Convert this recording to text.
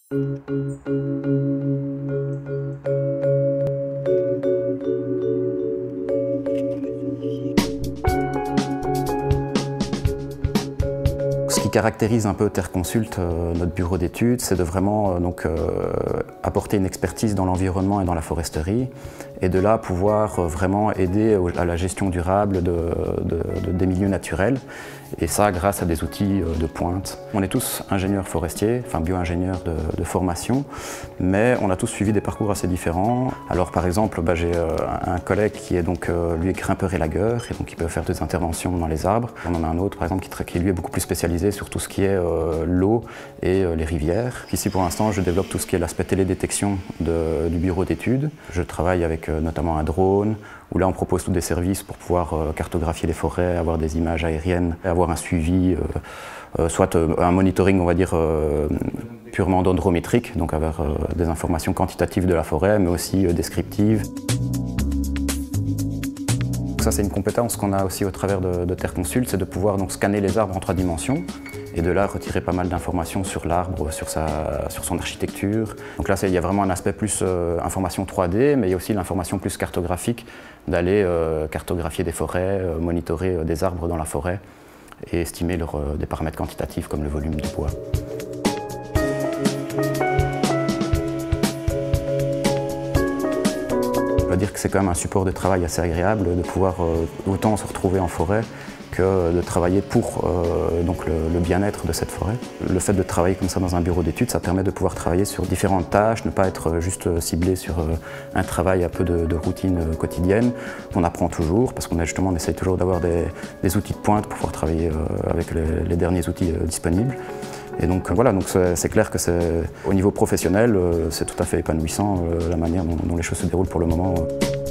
Ce qui caractérise un peu Terre Consult, notre bureau d'études, c'est de vraiment apporter une expertise dans l'environnement et dans la foresterie, et de là pouvoir vraiment aider à la gestion durable des milieux naturels, et ça grâce à des outils de pointe. On est tous ingénieurs forestiers, enfin bio-ingénieurs de formation, mais on a tous suivi des parcours assez différents. Alors par exemple, j'ai un collègue qui est donc lui grimpeur élagueur, et donc il peut faire des interventions dans les arbres. On en a un autre par exemple qui lui est beaucoup plus spécialisé sur tout ce qui est l'eau et les rivières. Ici pour l'instant je développe tout ce qui est l'aspect télédétection du bureau d'études. Je travaille avec notamment un drone, où là on propose tous des services pour pouvoir cartographier les forêts, avoir des images aériennes, avoir un suivi, soit un monitoring on va dire purement dendrométrique, donc avoir des informations quantitatives de la forêt, mais aussi descriptives. Ça c'est une compétence qu'on a aussi au travers de Terre Consult, c'est de pouvoir donc scanner les arbres en 3 dimensions et de là retirer pas mal d'informations sur l'arbre, sur son architecture. Donc là il y a vraiment un aspect plus information 3D, mais il y a aussi l'information plus cartographique, d'aller cartographier des forêts, monitorer des arbres dans la forêt et estimer des paramètres quantitatifs comme le volume du bois. Je dois dire que c'est quand même un support de travail assez agréable de pouvoir autant se retrouver en forêt que de travailler pour donc le bien-être de cette forêt. Le fait de travailler comme ça dans un bureau d'études, ça permet de pouvoir travailler sur différentes tâches, ne pas être juste ciblé sur un travail un peu de routine quotidienne. On apprend toujours parce qu'on essaie toujours d'avoir des outils de pointe pour pouvoir travailler avec les derniers outils disponibles. Et donc voilà, c'est clair que au niveau professionnel, c'est tout à fait épanouissant la manière dont les choses se déroulent pour le moment.